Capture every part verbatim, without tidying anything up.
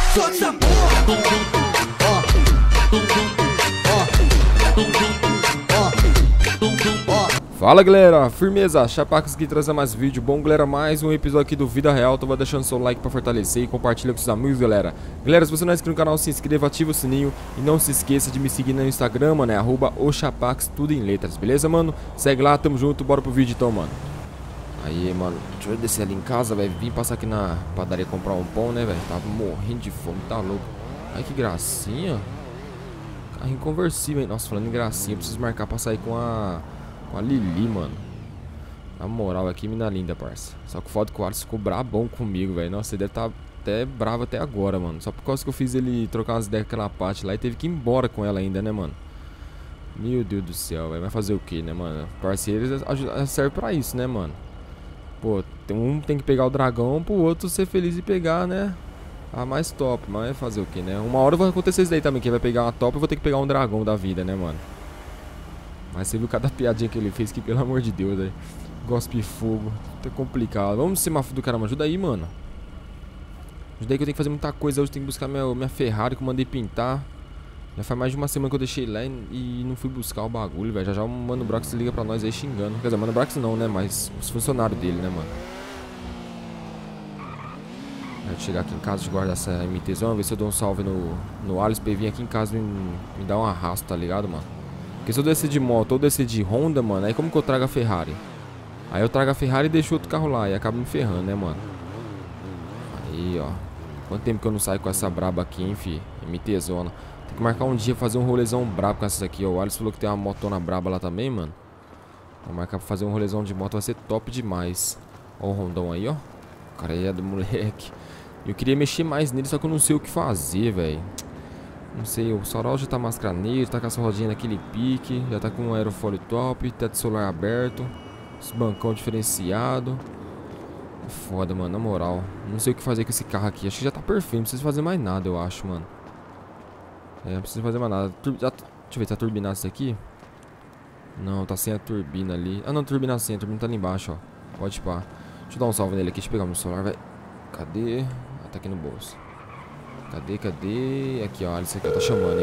Solta essa porra. Fala galera, firmeza, Chapax aqui trazendo mais vídeo. Bom galera, mais um episódio aqui do Vida Real. Tô deixando seu like pra fortalecer e compartilha com seus amigos, galera. Galera, se você não é inscrito no canal, se inscreva, ativa o sininho. E não se esqueça de me seguir no Instagram, mano, é arroba o Chapax, tudo em letras, beleza, mano? Segue lá, tamo junto, bora pro vídeo então, mano. Aí, mano, deixa eu descer ali em casa, velho. Vim passar aqui na padaria comprar um pão, né, velho? Tava morrendo de fome, tá louco. Ai, que gracinha. Carro inconversível, hein? Nossa, falando em gracinha, eu preciso marcar pra sair com a... Com a Lili, mano. Na moral, aqui, mina linda, parça. Só que o foda que o Alisson ficou brabão comigo, velho. Nossa, ele deve estar até bravo até agora, mano. Só por causa que eu fiz ele trocar umas ideias com aquela parte lá e teve que ir embora com ela ainda, né, mano? Meu Deus do céu, velho. Vai fazer o que, né, mano? Parceiros serve pra isso, né, mano? Pô, um tem que pegar o dragão pro outro ser feliz e pegar, né? A mais top. Mas vai fazer o que, né? Uma hora vai acontecer isso daí também. Quem vai pegar uma top, eu vou ter que pegar um dragão da vida, né, mano? Mas você viu cada piadinha que ele fez que, pelo amor de Deus, velho. Gospe fogo. Tá complicado. Vamos ser mafio do caramba. Ajuda aí, mano. Ajuda aí que eu tenho que fazer muita coisa. Hoje eu tenho que buscar minha, minha Ferrari que eu mandei pintar. Já faz mais de uma semana que eu deixei lá e, e não fui buscar o bagulho, velho. Já já o Mano Brox liga pra nós aí xingando. Quer dizer, Mano Brox não, né? Mas os funcionários dele, né, mano? Aí eu chegar aqui em casa, de guardar essa M T zona, ver se eu dou um salve no, no Alisson pra ele vir aqui em casa e me, me dar um arrasto, tá ligado, mano? Porque se eu descer de moto ou descer de Honda, mano, aí como que eu trago a Ferrari? Aí eu trago a Ferrari e deixo outro carro lá e acaba me ferrando, né, mano? Aí, ó. Quanto tempo que eu não saio com essa braba aqui, hein, fi? M T zona. Tem que marcar um dia, fazer um rolezão brabo com essas aqui, ó. O Alisson falou que tem uma motona braba lá também, mano. Vou marcar pra fazer um rolezão de moto, vai ser top demais. Ó o rondão aí, ó. O cara aí é do moleque. Eu queria mexer mais nele, só que eu não sei o que fazer, velho. Não sei, o Sorol já tá mascraneiro, tá com essa rodinha naquele pique. Já tá com um aerofólio top, teto solar aberto. Esse bancão diferenciado. Foda, mano, na moral. Não sei o que fazer com esse carro aqui. Acho que já tá perfeito, não precisa fazer mais nada, eu acho, mano. É, não precisa fazer mais nada. Tur já, deixa eu ver, tá turbinado isso aqui? Não, tá sem a turbina ali. Ah, não, turbina sem, a turbina tá ali embaixo, ó. Pode pá. Deixa eu dar um salve nele aqui, deixa eu pegar meu celular, vai. Cadê? Ah, tá aqui no bolso. Cadê, cadê? Aqui, ó, Alisson aqui, ó, tá chamando, hein,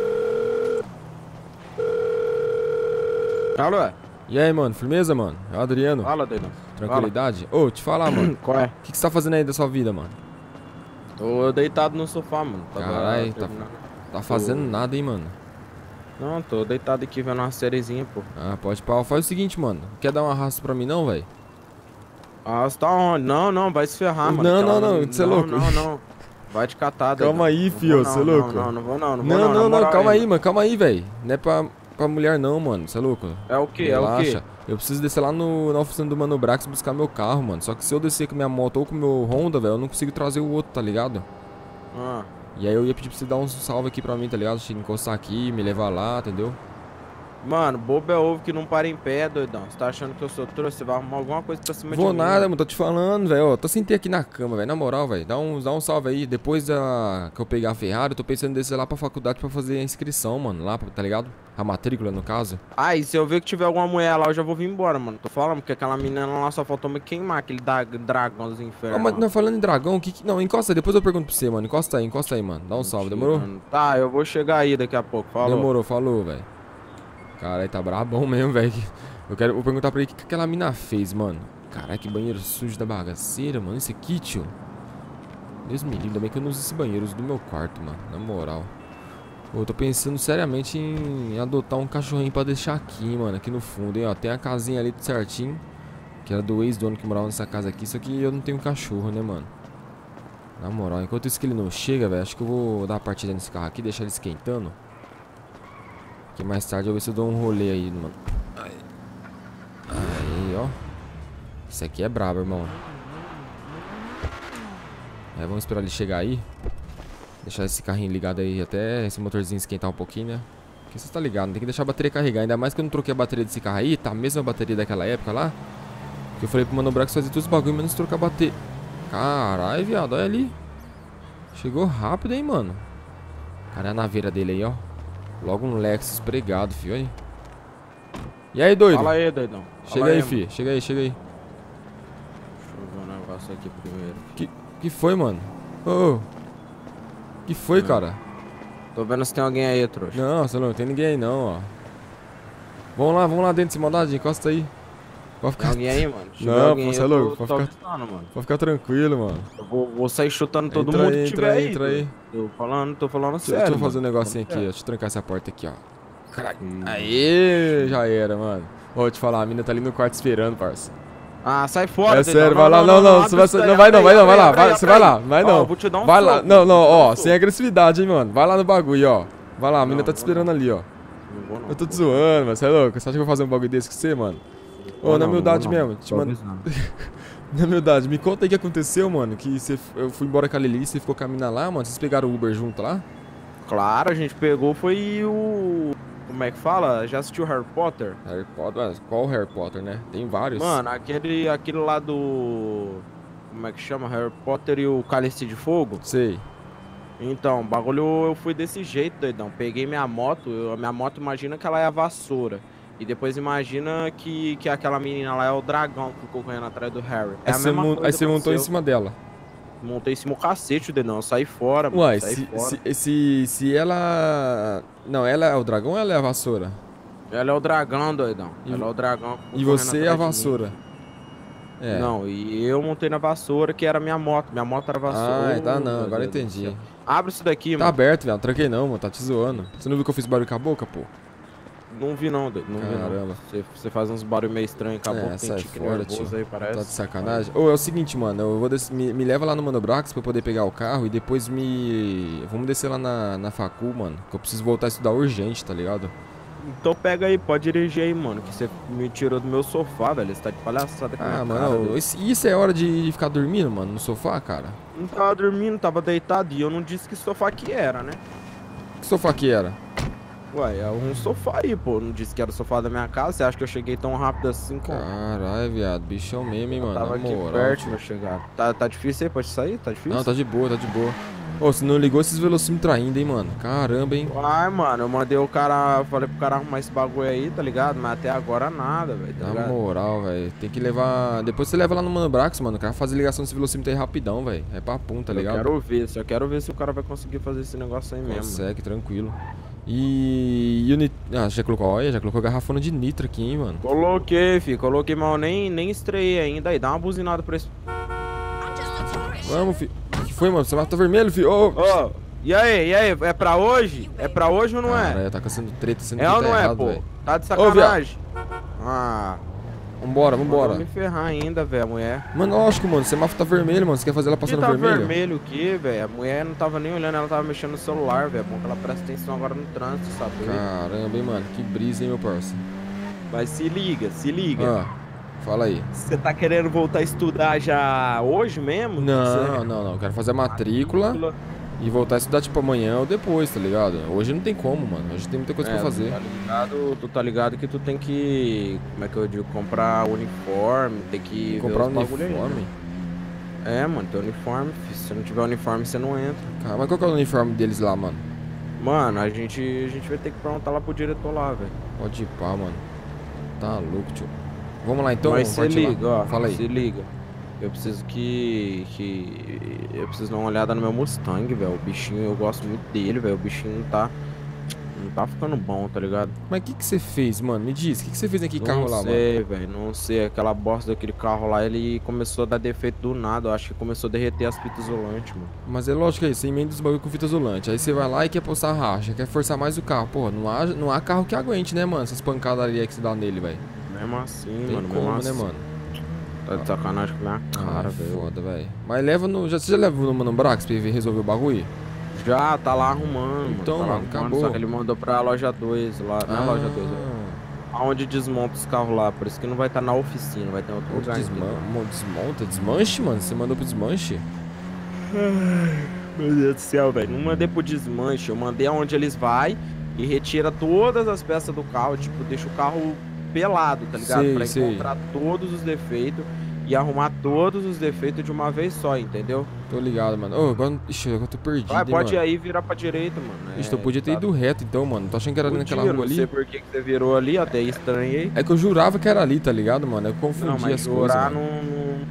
mano. Alô? E aí, mano, firmeza, mano? É o Adriano. Fala, Adriano. Tranquilidade? Ô, te falar, mano. Qual é? O que, que você tá fazendo aí da sua vida, mano? Tô deitado no sofá, mano. Caralho, tá, tá fazendo tô... nada, hein, mano? Não, tô deitado aqui vendo uma sériezinha, pô. Ah, pode pau. Faz o seguinte, mano. Quer dar um arrasto pra mim, não, velho? Arrasto tá onde? Não, não, vai se ferrar, mano. Não, não, não, você é louco. Não, não, não. Vai te catar, calma aí, fio, você é louco. Não, não, não vou não, não vou não. Não, não, não, calma aí, mano. mano, calma aí, velho. Não é pra, pra mulher não, mano, você é louco. É o que? Relaxa. É o que? Eu preciso descer lá no, na oficina do Mano Brax buscar meu carro, mano. Só que se eu descer com minha moto ou com meu Honda, velho, eu não consigo trazer o outro, tá ligado? Ah. E aí eu ia pedir pra você dar um salve aqui pra mim, tá ligado? Encostar aqui, me levar lá, entendeu? Mano, bobo é ovo que não para em pé, doidão. Você tá achando que eu sou trouxa? Você vai arrumar alguma coisa pra cima de mim? Vou nada, mano, tô te falando, velho. Tô sentei aqui na cama, velho. Na moral, velho. Dá um, dá um salve aí. Depois da, que eu pegar a Ferrari, eu tô pensando em descer lá pra faculdade pra fazer a inscrição, mano. Lá, tá ligado? A matrícula, no caso. Ah, e se eu ver que tiver alguma mulher lá, eu já vou vir embora, mano. Tô falando, porque aquela menina lá só faltou me queimar, aquele da, dragão dos infernos. Ah, mas não, falando em dragão, que, que... Não, encosta aí, depois eu pergunto pra você, mano. Encosta aí, encosta aí, mano. Dá um salve, demorou? Mano. Tá, eu vou chegar aí daqui a pouco, falou. Demorou, falou, velho. Caralho, tá brabão mesmo, velho. Eu quero vou perguntar pra ele o que, que aquela mina fez, mano. Caralho, que banheiro sujo da bagaceira, mano. Esse aqui, tio. Deus me livre, ainda bem que eu não uso esse banheiro, eu uso do meu quarto, mano. Na moral. Pô, eu tô pensando seriamente em adotar um cachorrinho pra deixar aqui, mano. Aqui no fundo, hein, ó. Tem a casinha ali certinho. Que era do ex-dono que morava nessa casa aqui. Só que eu não tenho cachorro, né, mano. Na moral, enquanto isso que ele não chega, velho. Acho que eu vou dar uma partida nesse carro aqui, deixar ele esquentando. Que mais tarde eu vou ver se eu dou um rolê aí, mano. Aí, aí, ó. Isso aqui é brabo, irmão. É, vamos esperar ele chegar aí. Deixar esse carrinho ligado aí até esse motorzinho esquentar um pouquinho, né? Porque você tá ligado, tem que deixar a bateria carregar. Ainda mais que eu não troquei a bateria desse carro aí. Tá a mesma bateria daquela época lá. Que eu falei pro Mano Brax fazer todos os bagulho, menos trocar a bateria. Caralho, viado, olha ali. Chegou rápido, hein, mano. Cara, é a naveira dele aí, ó. Logo um Lexus pregado, fio, aí. E aí, doido? Fala aí, doidão. Chega Fala aí, aí, fi. Chega aí, chega aí. Deixa eu ver um negócio aqui primeiro. Que, que foi, mano? Ô, oh. Que foi, cara? Tô vendo se tem alguém aí, trouxa. Não, você não tem ninguém aí não, ó. Vamos lá, vamos lá dentro, sem maldade, encosta aí. Pode ficar... Tem alguém aí, mano? Se Não, alguém pô, aí, você é eu louco, tô- pode tô ficar- avisando, mano. Pode ficar tranquilo, mano. Eu vou, vou sair chutando todo Entra mundo aí, que entra tiver aí, aí. entra aí. Tô falando, tô falando Deixa, sério, deixa eu fazer um mano. negocinho aqui, ó. Sério. Deixa eu trancar essa porta aqui, ó. Caralho. Hum. Aê, já era, mano. Ô, vou te falar, a mina tá ali no quarto esperando, parça. Ah, sai fora, É dedão. sério, vai lá, não, não, você vai, não vai não, vai não, vai lá, vai, você vai lá, vai Ó, não. eu vou te dar um Vai lá, soco, não, não, vou te dar um ó, soco. sem agressividade, hein, mano. Vai lá no bagulho, ó. Vai lá, a mina Não, tá te vou esperando não. ali, ó. Não vou não, Eu tô te vou. zoando, mano, você é louco? Você acha que eu vou fazer um bagulho desse com você, mano? Ô, Vou na não, humildade não vou não. mesmo, te Tô mando... avisando. Na humildade, me conta aí o que aconteceu, mano. Que você, eu fui embora com a Lili, você ficou caminhando lá, mano. Vocês pegaram o Uber junto lá? Claro, a gente pegou, foi o... Como é que fala? Já assistiu Harry Potter? Harry Potter, mas qual Harry Potter, né? Tem vários. Mano, aquele, aquele lá do... Como é que chama? Harry Potter e o Cálice de Fogo? Sei. Então, o bagulho eu fui desse jeito, doidão. Peguei minha moto, eu- a minha moto imagina que ela é a vassoura. E depois imagina que, que aquela menina lá é o dragão que ficou correndo atrás do Harry. É Aí a você, mesma mon- coisa aí você montou em aconteceu. cima dela. Montei em cima o cacete, dedão. Eu saí fora, mano. Uai, saí se, fora. se, se, se ela... Não, ela é o dragão ou ela é a vassoura? Ela é o dragão, doidão. E- Ela é o dragão. que ficou E correndo você é a atrás de mim. vassoura? É. Não, e eu montei na vassoura, que era minha moto. Minha moto era vassoura. Ah, tá não, Meu agora eu Deus do entendi. céu. Abre isso daqui, Tá mano. aberto, velho. Não tranquei não, mano. Tá te zoando. Você não viu que eu fiz barulho com a boca, pô? Não vi não, doido. Não vi não. Caramba. Você, você faz uns barulhos meio estranhos com a É, boca, tem sai tique fora, nervoso tio. aí, parece. Tá de sacanagem? Ô, é o seguinte, mano, eu vou des... me, me leva lá no Mano Brax pra eu poder pegar o carro e depois me... Vamos descer lá na, na facu, mano, que eu preciso voltar a estudar urgente, tá ligado? Então pega aí, pode dirigir aí, mano, que você me tirou do meu sofá, velho. Você tá de palhaçada com a Ah, minha mano, cara, ô, doido. isso isso é hora de ficar dormindo, mano, no sofá, cara? Não tava dormindo, tava deitado e eu não disse que sofá que era, né? Que sofá que era? Ué, é um sofá aí, pô. Não disse que era o sofá da minha casa. Você acha que eu cheguei tão rápido assim, com... Caralho, viado, bichão mesmo, hein, Eu mano, tava na aqui moral. perto tio. pra chegar. Tá, tá difícil aí? Pode sair? Tá difícil? Não, tá de boa, tá de boa. Ô, você não ligou esses velocímetros ainda, hein, mano? Caramba, hein? Ai, mano, eu mandei o cara, falei pro cara arrumar esse bagulho aí, tá ligado? Mas até agora nada, velho, tá Na ligado? moral, velho. Tem que levar. Depois você leva lá no Mano Brax, mano. O cara faz ligação desse velocímetro aí rapidão, velho. É papum, tá ligado? Eu quero ver, só quero ver se o cara vai conseguir fazer esse negócio aí mesmo. Consegue, tranquilo. E. e o nit... Ah, já colocou. Olha, já colocou garrafona de nitro aqui, hein, mano. Coloquei, fi, coloquei, mas eu nem, nem estreiei ainda. Aí dá uma buzinada pra esse. Vamos, fi. O que foi, mano? Você mata vermelho, fi. Ô! Ô, e aí, e aí? É pra hoje? É pra hoje ou não Cara, é? tá caçando treta, sendo É que ou tá não é, errado, pô? velho. Tá de Ô, sacanagem. Ah, Vambora, vou vambora. me ferrar ainda, velho, a mulher. Mano, lógico, mano. O semáforo tá vermelho, mano. Você quer fazer ela Que passando tá vermelho? vermelho o quê, velho? A mulher não tava nem olhando, ela tava mexendo no celular, velho. Bom que ela presta atenção agora no trânsito, sabe? Caramba, hein, mano. Que brisa, hein, meu parça. Mas se liga, se liga. Ah, fala aí. Você tá querendo voltar a estudar já hoje mesmo? Não, Você- não, não. Eu quero fazer a matrícula e voltar a estudar, tipo, amanhã ou depois, tá ligado? Hoje não tem como, mano. Hoje tem muita coisa É, pra fazer. Tu tá, ligado, tu tá ligado que tu tem que, como é que eu digo, comprar uniforme, tem que ver Comprar os bagulho aí, uniforme. né? É, mano, tem uniforme, fi. Se não tiver uniforme, você não entra. Cara, mas qual que é o uniforme deles lá, mano? Mano, a gente, a gente vai ter que perguntar lá pro diretor lá, velho. Pode ir pá, mano. Tá louco, tio. Vamos lá então, Mas vamos se partir lá. liga, ó, Fala aí. se liga. Eu preciso que, que... Eu preciso dar uma olhada no meu Mustang, velho. O bichinho, eu gosto muito dele, velho. O bichinho não tá... Não tá ficando bom, tá ligado? Mas o que que você fez, mano? Me diz, o que que você fez naquele carro Não lá, mano? sei, velho, não sei. Aquela bosta daquele carro lá, ele começou a dar defeito do nada. Eu acho que começou a derreter as fitas isolantes, mano. Mas é lógico que é isso, você emenda os bagulho com fita isolante. Aí você vai lá e quer postar racha, quer forçar mais o carro. Porra, não há, não há carro que aguente, né, mano? Essas pancadas ali aí que você dá nele, velho. Mesmo assim, Tem mano, como, mesmo né, assim. mano? Tá de sacanagem com a minha cara, Ah, velho. foda, velho. Mas leva no... Já, você já leva no Mano Brax pra ele resolver o bagulho? Já, tá lá arrumando, Então, mano. Tá lá mano, arrumando, acabou. Só que ele mandou pra loja dois lá. Não é loja dois, é. Aonde desmonta os carros lá. Por isso que não vai estar na oficina, vai ter outro Outro lugar. desma entendeu? mo- desmonta? Desmanche, mano? Você mandou pro desmanche? Meu Deus do céu, velho. Não mandei pro desmanche, eu mandei aonde eles vai e retira todas as peças do carro, tipo, deixa o carro pelado, tá ligado? Sei, pra sei. encontrar todos os defeitos e arrumar todos os defeitos de uma vez só, entendeu? Tô ligado, mano. Ô, agora... Ixi, agora eu tô perdido, Vai, hein, pode ir mano. aí e virar pra direita, mano. Ixi, eu podia ter ido reto então, mano. Tô achando que era ali naquela Podia, rua não ali. sei por que que você virou ali, até estranhei. É que eu jurava que era ali, tá ligado, mano? Eu Não, confundi mas as coisas, jurar mano. não, não,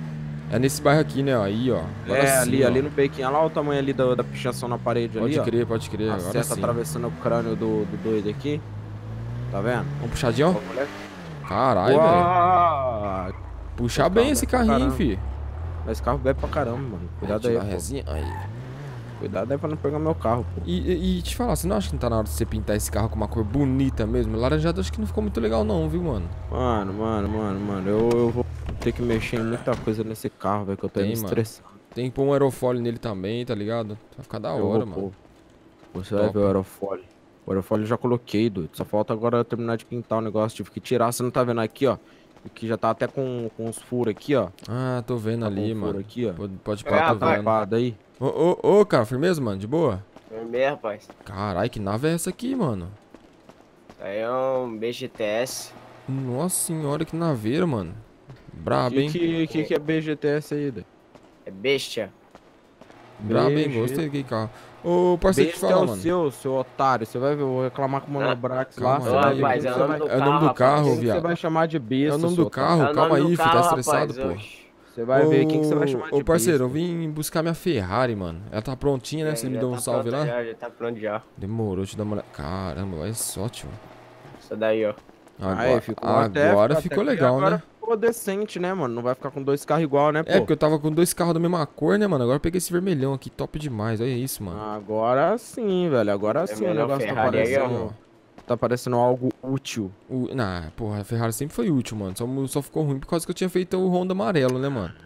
É nesse bairro aqui, né? Aí, ó. Agora É, sim, ali, ó. ali no bequinho. Olha lá o tamanho ali da, da pichação na parede Pode ali, ó. crer, pode crer. A Agora seta sim. atravessando o crânio do, do doido aqui. Tá vendo? Vamos puxadinho? Ó, moleque. Caralho, velho. Uau! Puxar Esse bem carro esse bebe pra carrinho, caramba. fi. Esse carro bebe pra caramba, mano. Cuidado Aí, aí, tira a pô. resinha. Aí. Cuidado aí pra não pegar meu carro, pô. E, e, e te falar, você não acha que não tá na hora de você pintar esse carro com uma cor bonita mesmo? Laranjado acho que não ficou muito legal não, viu, mano? Mano, mano, mano, mano. Eu, eu vou ter que mexer em muita coisa nesse carro, velho, que eu tô Tem, me mano. estressando. Tem que pôr um aerofólio nele também, tá ligado? Vai ficar da Eu hora, vou, mano. pô. Você vai Top. ver o aerofólio. O aerofólio eu já coloquei, doido. Só falta agora eu terminar de pintar o negócio. Tive que tirar, você não tá vendo aqui, ó. Que já tá até com, com os furos aqui, ó. Ah, tô vendo Tá ali, com furo mano. aqui, ó. Pode, pode É, pá, tô rapaz. vendo. Tapado aí. Ô, ô, ô, cara, firmeza, mano? De boa? Firmeza, rapaz. Caralho, que nave é essa aqui, mano? Isso aí é um B G T S. Nossa senhora, que naveira, mano. Brabo, Que, hein? que, que que é B G T S aí, doido? É bestia. Brabo, hein? B G. Gostei daquele carro. Ô, parceiro, te Besta é falar, o mano. seu, seu otário. Você vai ver, eu vou reclamar com o Mano Ah, Brax lá. calma Você aí, vai Ô, ver. rapaz, Quem é que o você nome vai- do É o nome do carro, carro, rapaz. quem que você viado. vai chamar de besta, É o nome seu do otário? carro. É o Calma nome aí, do filho, tá carro, estressado, rapaz. pô. Oxe. Você vai ver quem que você vai chamar de Ô, parceiro, eu besta. vim buscar minha Ferrari, mano. Ela tá prontinha, né? É, Você me já deu um tá salve pronto lá? Já, já tá pronto já. Demorou, deixa eu dar uma olhada. Caramba, vai só, tio. Isso daí, ó. Agora, Aí, ficou até- agora até ficou que legal, agora né? ficou decente, né, mano? Não vai ficar com dois carros igual, né, pô? É, porque eu tava com dois carros da mesma cor, né, mano? Agora eu peguei esse vermelhão aqui, top demais. Olha isso, mano. Agora sim, velho. Agora sim o Vermelhão negócio tá Ferrari aí, parecendo... Tá parecendo algo útil. O, nah, porra, a Ferrari sempre foi útil, mano. Só, mu- só ficou ruim por causa que eu tinha feito o Honda amarelo, né, mano?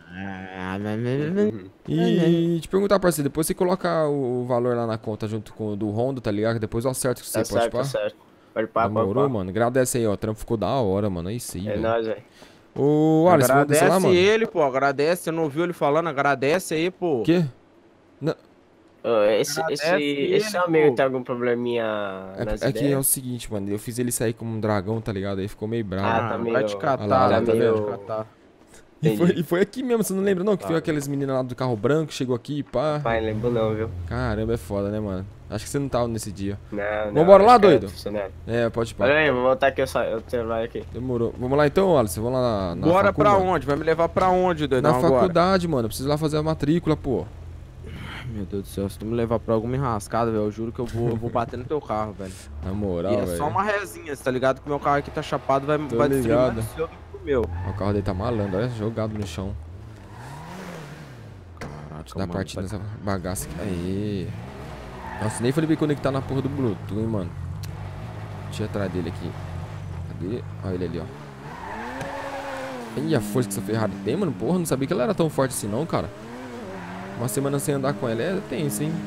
E te perguntar, parceiro, depois você coloca o, o valor lá na conta junto com o do Honda, tá ligado? Depois eu acerto com você, Tá pode certo, pá? tá certo. Pode pá, pode Demorou, pá. mano. Agradece aí, ó. O trampo ficou da hora, mano. Aí sim, É velho. nóis, velho. Ô, Alisson, você vai descer Agradece lá, mano? ele, pô. Agradece. Você não ouviu ele falando? Agradece aí, pô. O quê? Ô, Esse, Agradece esse, ele, esse seu amigo pô. tem algum probleminha nas É, é que é ideias? o seguinte, mano. Eu fiz ele sair como um dragão, tá ligado? Aí ficou meio bravo. Ah, Ah, tá vai meio- te Ah catar, lá, vai tá te vendo? catar. E foi, entendi. e foi aqui mesmo, você não lembra não? Que Tá. foi aquelas meninas lá do carro branco, chegou aqui e pá. Pai, não lembro não, viu? Caramba, é foda, né, mano? Acho que você não tava nesse dia. Não, não. Vambora lá, acho que é doido? funcionário. É, pode pá. Olha aí, vou voltar aqui o sa- o celular aqui. Demorou. Vamos lá então, Alisson. Vamos lá na, na Bora facu, pra mano. onde? Vai me levar pra onde, doidão, Na agora? faculdade, mano. Eu preciso lá fazer a matrícula, pô. Meu Deus do céu, se tu me levar pra alguma enrascada, velho, eu juro que eu vou, eu vou bater no teu carro, velho. Na moral, E é velho. só uma resinha, cê tá ligado? Que o meu carro aqui tá chapado, vai, Tô vai destruir ligado. mais o seu do que o meu. O carro dele tá malandro, olha, jogado no chão. Deixa eu dar mano, partida tá- nessa bagaça aqui. Aê. Nossa, nem falei pra ele conectar na porra do Bluetooth, hein, mano. Deixa eu ir atrás dele aqui. Cadê? Olha ele ali, ó. Ih, a força que essa Ferrari tem, mano. Porra, não sabia que ela era tão forte assim não, cara. Uma semana sem andar com ela é tenso, hein.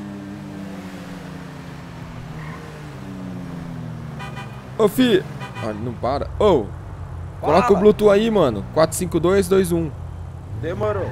Ô, fi. Olha, não para. Ô. Coloca Fala. o Bluetooth aí, mano. quatro cinco dois dois um. Demorou.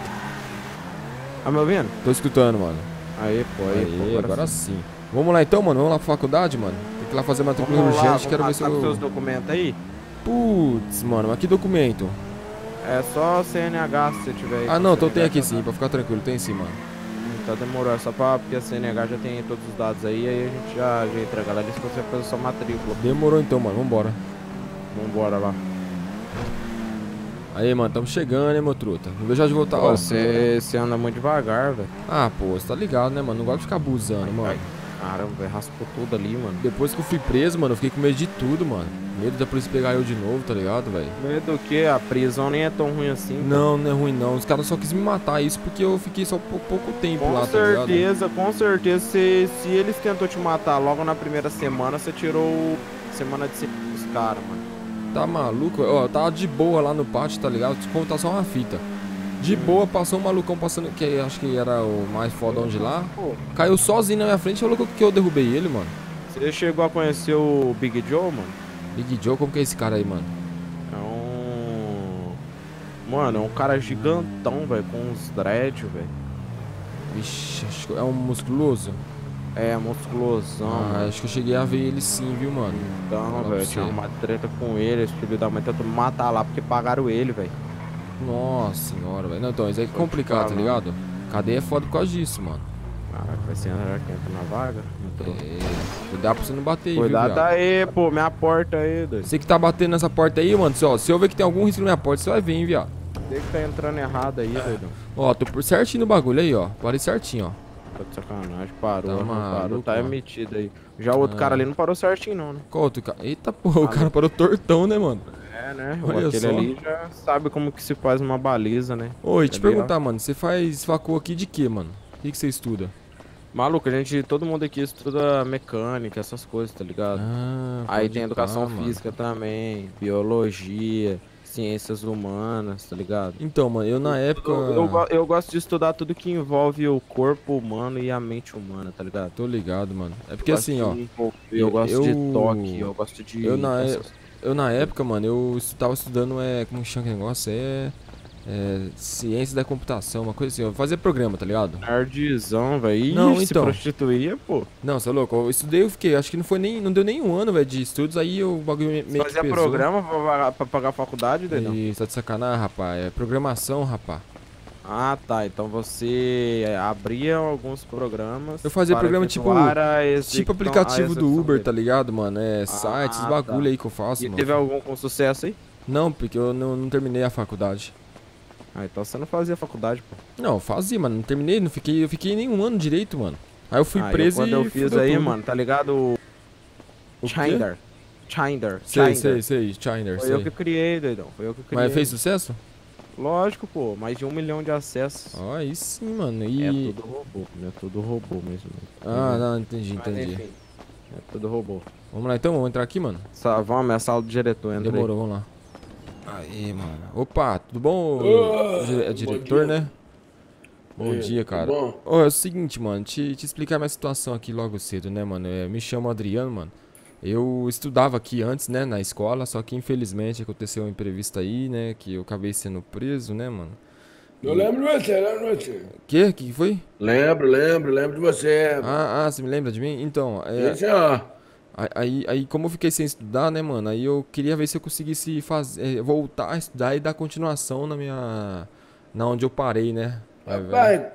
Tá me ouvindo? Tô escutando, mano. Aí, pô, aí, pô. Aí, agora sim. Vamos lá então, mano. Vamos lá pra faculdade, mano. Tem que ir lá fazer matrícula Vamos lá, urgente. vamos Quero ver se passar com seus eu... documentos aí. Putz, mano. Mas que documento? É só C N H se você tiver aí. Ah, com não. Então C N H tem aqui já sim. tá. Pra ficar tranquilo. Tem sim, mano. Então demorou, é só pra, porque a C N H já tem todos os dados aí, aí a gente já, já entrega lá, eles conseguem fazer sua matrícula. Demorou então, mano. Vambora. Vambora lá. Aí, mano. Tamo chegando, hein, meu truta. Não vejo a hora de voltar. Ó. Você anda muito devagar, velho. Ah, pô. Você tá ligado, né, mano? Não gosto de ficar abusando, mano. Caramba, velho, raspou tudo ali, mano. Depois que eu fui preso, mano, eu fiquei com medo de tudo, mano. Medo da polícia pegar eu de novo, tá ligado, velho? Medo do que? A prisão nem é tão ruim assim. Não, não é ruim não. Os caras só quis me matar isso porque eu fiquei só pou- pouco tempo Com lá, tá ligado? certeza, com certeza. Se, se eles tentou te matar logo na primeira semana, você tirou semana de serviço dos caras, mano. Tá maluco? Ó, eu tava de boa lá no pátio, tá ligado? Te contar só uma fita. De boa, passou um malucão passando, que acho que era o mais fodão de lá. Pô, Caiu sozinho na minha frente e falou que eu derrubei ele, mano. você chegou a conhecer o Big Joe, mano? Big Joe, como que é esse cara aí, mano? É um... Mano, é um cara gigantão, velho, com uns dread, velho. Vixe, acho que é um musculoso. É, musculosão, Ah, mano. acho que eu cheguei a ver ele sim, viu, mano? Então, Fala pra velho, você. tinha uma treta com ele, esse filho da mãe tentou me matar lá porque pagaram ele, velho. Nossa senhora, velho. Não, então, isso aí é Tô complicado, tá te falando. ligado? Cadeia é foda por causa disso, mano. Caraca, vai ser andar que entra na vaga. Entrou. É, cuidado pra você não bater aí, Cuidado viu, viado? aí, pô, minha porta aí, doido. Você que tá batendo nessa porta aí, mano, se, ó, se eu ver que tem algum risco na minha porta, você vai ver, hein, viado. Você que tá entrando errado aí, doidão. Ó, tô por certinho no bagulho aí, ó. Parei certinho, ó. Tá de sacanagem, parou, Tá não parou, maluco, tá mano. emitido aí. Já o outro Ah. cara ali não parou certinho não, né? Qual outro cara? Eita porra, o cara parou tortão, né, mano? É, né? Olha Aquele só. ali já sabe como que se faz uma baliza, né? Oi, te Entendeu? perguntar, mano, você faz facul aqui de quê, mano? O que, que você estuda? Maluco, a gente, todo mundo aqui estuda mecânica, essas coisas, tá ligado? Ah, Aí pode tem educação pá, mano. física também, biologia, ciências humanas, tá ligado? Então, mano, eu na época... Eu, eu, go- eu gosto de estudar tudo que envolve o corpo humano e a mente humana, tá ligado? Tô ligado, mano. É porque Eu assim, gosto ó... de envolver, eu gosto eu- de toque, eu gosto de... eu na é- essas- Eu na época, mano, eu estu- tava estudando, é... Como que chama aquele negócio? É... é ciência da computação, uma coisa assim. Eu fazia programa, tá ligado? Nerdzão, velho. Não, Se então. prostituía, pô. Não, você é louco. Eu estudei, eu fiquei... Acho que não foi nem... Não deu nem um ano, velho, de estudos. Aí o bagulho me- Você meio que fazia pesou. programa pra, pagar- pra pagar a faculdade, doidão? E tá de sacanagem, rapaz. É programação, rapaz. Ah, tá. Então você abria alguns programas. Eu fazia para programa tipo- efetuar a execução- Tipo a aplicativo do execução Uber, dele. tá ligado, mano? É sites, Ah, bagulho tá. aí que eu faço, E mano. teve algum com sucesso aí? Não, porque eu não, não terminei a faculdade. Ah, então você não fazia faculdade, pô. Não, eu fazia, mano. Não terminei, não fiquei, eu fiquei nem um ano direito, mano. Aí eu fui Ah, preso eu, quando e eu fiz fudeu aí, tudo. mano, tá ligado? O O quê? Chinder. Chinder. Sei, Chinder. sei, sei, Chiner, Foi eu sei. que criei, doidão. Foi eu que criei. Mas fez sucesso? Lógico, pô. Mais de um milhão de acessos. Ó, aí sim, mano. E... É tudo robô. É tudo robô mesmo. Ah, não, entendi, Mas, entendi. enfim, é tudo robô. Vamos lá então, vamos entrar aqui, mano. Só, vamos, é a sala do diretor, entra aí. Demorou, vamos lá. Aí, mano. Opa, tudo bom? Ah, Dire- é bom diretor, dia. né? Bom É, dia, tudo cara. bom? Ô, é o seguinte, mano, te, te explicar minha situação aqui logo cedo, né, mano? Eu me chamo Adriano, mano. Eu estudava aqui antes, né, na escola, só que infelizmente aconteceu um imprevisto aí, né, que eu acabei sendo preso, né, mano? Eu lembro de você, lembro de você. Que? Que que foi? Lembro, lembro, lembro de você. Ah, ah, você me lembra de mim? Então, é, Esse, ó. aí, aí, como eu fiquei sem estudar, né, mano? Aí eu queria ver se eu conseguisse fazer, voltar a estudar e dar continuação na minha, na onde eu parei, né? Vai, vai. Rapaz,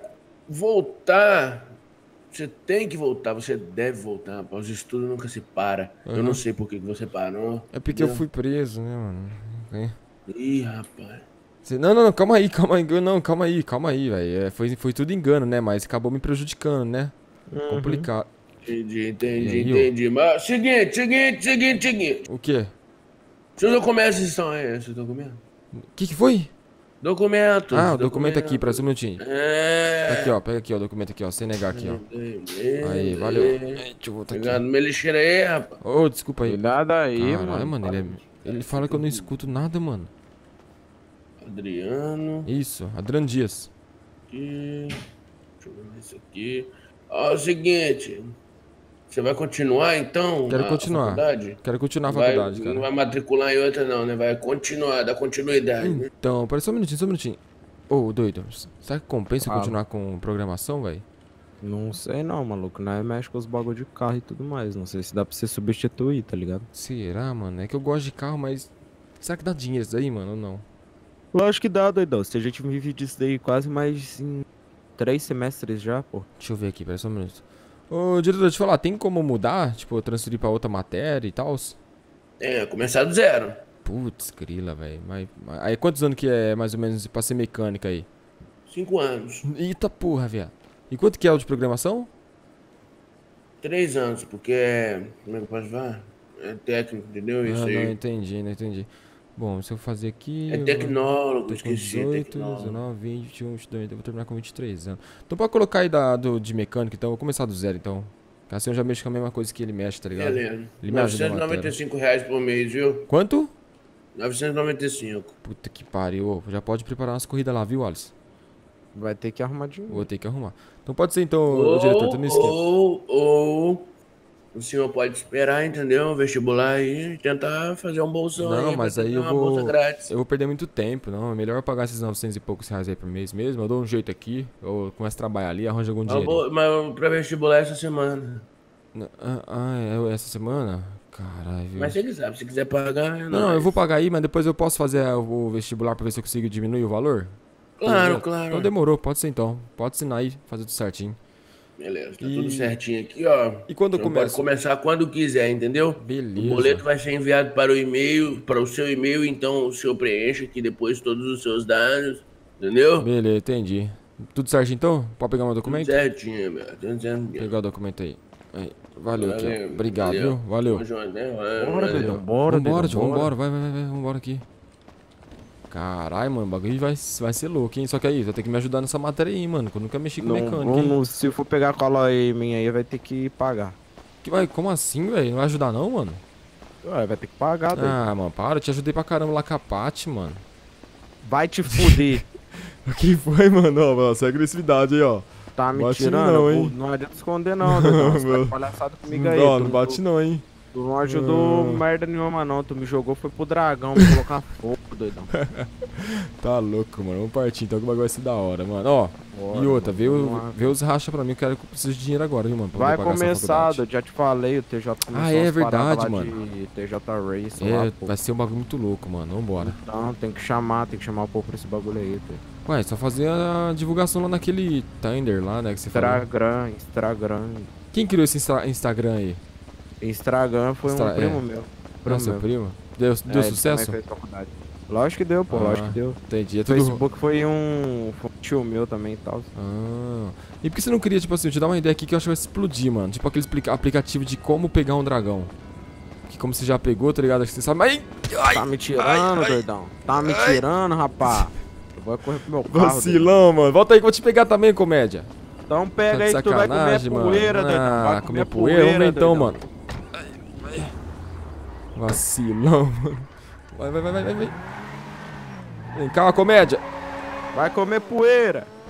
voltar. Você tem que voltar, você deve voltar, rapaz. Os estudos nunca se para. Eu Uhum. não sei por que que você parou. É porque eu entendeu? fui preso, né, mano? É. Ih, rapaz. Você- Não, não, não, calma aí, calma aí, não, calma aí, calma aí, velho. É, foi, foi tudo engano, né? Mas acabou me prejudicando, né? Complicado. Entendi, E entendi, aí, ó? entendi. Mas, seguinte, seguinte, seguinte, seguinte. O quê? Seus documentos estão aí, seus documentos? O que que foi? Documentos. Ah, o documento aqui, para um minutinho. É. Aqui, ó, pega aqui, ó, o documento aqui, ó, sem negar aqui, ó. Entendi. Aí, valeu. Ai, Deixa eu voltar aqui. Obrigado, minha lixeira aí, rapaz. Ô, desculpa aí. Cuidado aí, Caralho, mano. mano, ele, é- ele fala que eu não escuto nada, mano. Adriano. Isso, Adran Dias. Aqui. Deixa eu ver isso aqui. Ó, é o seguinte. Você vai continuar então? Quero a continuar. faculdade? Quero continuar a Vai- faculdade, Não cara. vai matricular em outra, não, né? Vai continuar, dar continuidade. né? Então, pera só um minutinho, só um minutinho. Ô, doido, será que compensa eu Fala. continuar com programação, velho? Não sei não, maluco. Nós mexe com os bagulho de carro e tudo mais. Não sei se dá pra você substituir, tá ligado? Será, mano? É que eu gosto de carro, mas... Será que dá dinheiro isso aí, mano, ou não? Lógico que dá, doidão. Se a gente vive disso daí quase mais em três semestres já, pô. Deixa eu ver aqui, pera só um minuto. Ô, diretor, deixa eu falar, tem como mudar? Tipo, transferir pra outra matéria e tal? É, começar do zero. Putz, grila, velho. Mas, mas- aí quantos anos que é mais ou menos pra ser mecânica aí? Cinco anos. Eita porra, viado. E quanto que é o de programação? Três anos, porque é. Como é que eu posso falar? É técnico, entendeu? Isso Ah, não, aí. entendi, não entendi. Bom, se eu fazer aqui... É eu vou- tecnólogo, Tô com esqueci. é dezoito, tecnólogo. dezenove, vinte, vinte e um, vinte e dois, eu vou terminar com vinte e três anos. Então pode colocar aí da, do, de mecânica, então, eu vou começar do zero, então. Porque assim eu já mexo com a mesma coisa que ele mexe, tá ligado? Beleza. Ele me ajuda na novecentos e noventa e matéria. cinco reais por mês, viu? Quanto? novecentos e noventa e cinco. Puta que pariu, ô, já pode preparar umas corridas lá, viu, Alisson? Vai ter que arrumar dinheiro. Vou ter que arrumar. Então pode ser então, ô, diretor, tô no esquema. Ou, ou, o senhor pode esperar, entendeu? O vestibular aí e tentar fazer um bolsão Não, aí. mas pra aí ter eu uma vou- bolsa grátis. Eu vou perder muito tempo, não. É melhor eu pagar esses novecentos e poucos reais aí por mês mesmo. Eu dou um jeito aqui, eu começo a trabalhar ali, arranjo algum Mas, dinheiro. vou- mas pra vestibular essa semana. Ah, ah, é essa semana? Caralho, viu? Mas você que sabe, se quiser pagar, é Não, não, nóis. eu vou pagar aí, mas depois eu posso fazer o vestibular pra ver se eu consigo diminuir o valor? Claro, Então claro. demorou, pode ser então. Pode assinar aí, fazer tudo certinho. Beleza, tá E- tudo certinho aqui, ó. E quando Você começa? pode começar quando quiser, entendeu? Beleza. O boleto vai ser enviado para o e-mail, para o seu e-mail, então o senhor preenche aqui depois todos os seus dados, entendeu? Beleza, entendi. Tudo certo então? Pode pegar meu Tudo documento? certinho, meu. Tudo certinho. Pegar o documento aí. Aí, valeu aqui, Valeu, ó. Obrigado, valeu. viu? Valeu. Tamo junto, né? Valeu, Bora, valeu. doidão, bora, Vambora, doidão, tio, bora. vambora. Vai, vai, vai, vai, vambora aqui. Caralho, mano, o bagulho vai, vai ser louco, hein? Só que aí, vai ter que me ajudar nessa matéria aí, mano, que eu nunca mexi com Não, mecânica, não, hein? não, se for pegar a cola aí minha aí, vai ter que pagar. Que vai, como assim, velho? Não vai ajudar não, mano? Ué, vai ter que pagar, doido. Ah, mano, para, eu te ajudei pra caramba lá com a Paty, mano. Vai te fuder. O que foi, mano? Ó, mano, essa agressividade aí, ó. Tá me Bate tirando? não, Não, hein? não adianta esconder não, doidão. Você tá meu. de palhaçada comigo Não, aí. dá, tu não bate não, hein? Tu não ajudou Ah. merda nenhuma não, tu me jogou foi pro dragão, me colocar fogo, doidão. Tá louco, mano. Vamos partir então que o bagulho vai ser da hora, mano. Ó, Bora, e outra, vê, vamos o- lá. vê os racha pra mim, que eu quero que eu preciso de dinheiro agora, viu, mano? pra Vai poder pagar essa começar, faculdade. doido, já te falei, o T J começou Ah, é as paradas verdade, lá mano. de T J Race É, lá, pô. vai ser um bagulho muito louco, mano. Vambora. Então, tem que chamar, tem que chamar o povo pra esse bagulho aí, doido. Ué, só fazer a divulgação lá naquele Thunder lá, né, que você falou. Instagram, Instagram. Quem criou esse Insta- Instagram aí? Instagram foi Instra- um primo é. meu. Ah, seu meu. primo? Deu, deu É, ele sucesso? também fez faculdade. Lógico que deu, pô, lógico Ah, que deu. Entendi, é O tudo... Facebook foi um, foi um tio meu também e tal. Ah. E por que você não queria, tipo assim, eu te dar uma ideia aqui que eu acho que vai explodir, mano. Tipo aquele explica- aplicativo de como pegar um dragão. Que como você já pegou, tá ligado? Acho que você sabe. Mas... Ai, Tá me tirando, ai, ai. doidão. Tá me tirando, rapá. Eu vou correr pro meu carro. doidão. vacilão, mano. Volta aí que eu vou te pegar também, comédia. Então pega Tá de aí que tu vai comer sacanagem, mano. poeira, doidão. Ah, Vai comer poeira? Vamos ver então, doidão. mano. Vacilão, mano. Vai, vai, vai, vai, vai. Vem cá, comédia. Vai comer poeira.